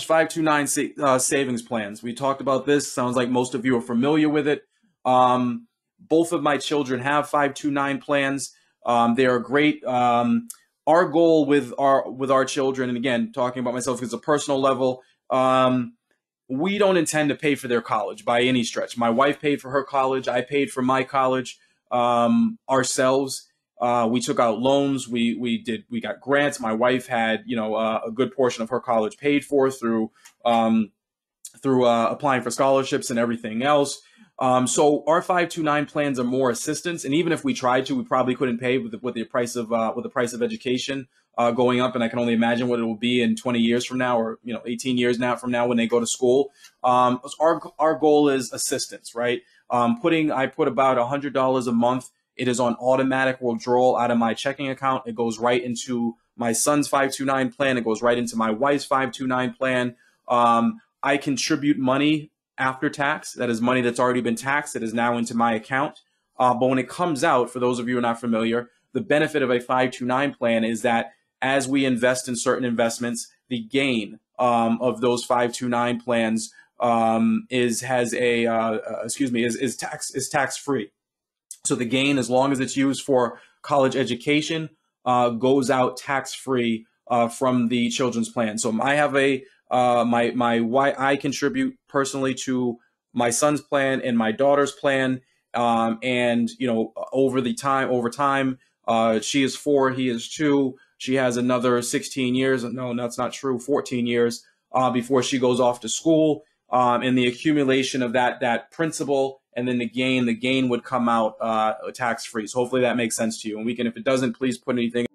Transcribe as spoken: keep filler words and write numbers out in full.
College five two nine sa uh, savings plans. We talked about this. Sounds like most of you are familiar with it. Um, both of my children have five two nine plans. Um, they are great. Um, our goal with our with our children, and again, talking about myself as a personal level, um, we don't intend to pay for their college by any stretch. My wife paid for her college. I paid for my college um, ourselves. Uh, we took out loans. We we did we got grants. My wife had you know uh, a good portion of her college paid for through um, through uh, applying for scholarships and everything else. Um, so our five two nine plans are more assistance, and even if we tried to, we probably couldn't pay with the, with the price of uh, with the price of education uh, going up. And I can only imagine what it will be in twenty years from now, or you know, eighteen years now from now when they go to school. Um, our our goal is assistance, right? Um, putting I put about a hundred dollars a month. It is on automatic withdrawal out of my checking account. It goes right into my son's five two nine plan. It goes right into my wife's five two nine plan. Um, I contribute money after tax. That is money that's already been taxed. That is now into my account. Uh, but when it comes out, for those of you who are not familiar, the benefit of a five two nine plan is that as we invest in certain investments, the gain um, of those five two nine plans um, is has a uh, uh, excuse me is is tax is tax free. So the gain, as long as it's used for college education, uh, goes out tax free uh, from the children's plan. So I have a Uh, my my why I contribute personally to my son's plan and my daughter's plan, um, and you know over the time over time, uh, she is four, he is two. She has another sixteen years. No, that's not true. fourteen years uh, before she goes off to school, um, and the accumulation of that that principal and then the gain, the gain would come out uh, tax free. So hopefully that makes sense to you. And we can, if it doesn't, please put anything.